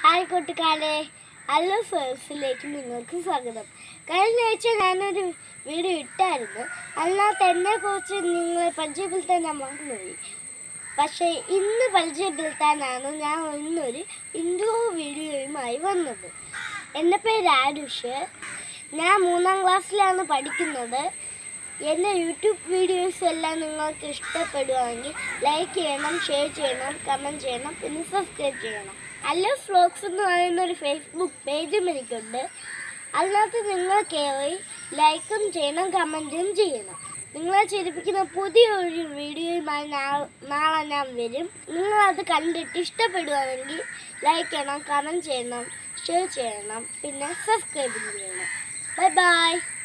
Hi കൂട്ടുകാരെ, hello ഫേഴ്സിലേക്ക് നിങ്ങൾക്ക് സ്വാഗതം. കഴിഞ്ഞ ആഴ്ച ഞാനൊരു വീഡിയോ ഇട്ടായിരുന്നു. അതിനകത്ത് എന്നെക്കുറിച്ച് നിങ്ങളെ പരിചയപ്പെടുത്താൻ ഞാൻ മറന്നുപോയി. പക്ഷേ ഇന്ന് പരിചയപ്പെടുത്താനാണ് ഞാൻ ഇന്നൊരു ഇൻട്രോ വീഡിയോയുമായി വന്നത്. എൻ്റെ പേര് ആരുഷ്. ഞാൻ 3ാം ക്ലാസ്സിലാണ് പഠിക്കുന്നത്. എൻ്റെ യൂട്യൂബ് വീഡിയോസ് എല്ലാം നിങ്ങൾക്ക് ഇഷ്ടപ്പെടുകയാണെങ്കിൽ ലൈക്ക് ചെയ്യണം, ഷെയർ ചെയ്യണം, കമൻറ്റ് ചെയ്യണം, പിന്നെ സബ്സ്ക്രൈബ് ചെയ്യണം. ഹലോ വ്ലോഗ്സ് എന്ന് പറയുന്നൊരു ഫേസ്ബുക്ക് പേജും എനിക്കുണ്ട്. അതിനകത്ത് നിങ്ങൾ കയറി ലൈക്കും ചെയ്യണം, കമൻറ്റും ചെയ്യണം. നിങ്ങളെ ചിരിപ്പിക്കുന്ന പുതിയൊരു വീഡിയോയുമായി നാളെ ഞാൻ വരും. നിങ്ങളത് കണ്ടിട്ട് ഇഷ്ടപ്പെടുകയാണെങ്കിൽ ലൈക്ക് ചെയ്യണം, കമൻറ്റ് ചെയ്യണം, ഷെയർ ചെയ്യണം, പിന്നെ സബ്സ്ക്രൈബ് ചെയ്യണം. Bye by.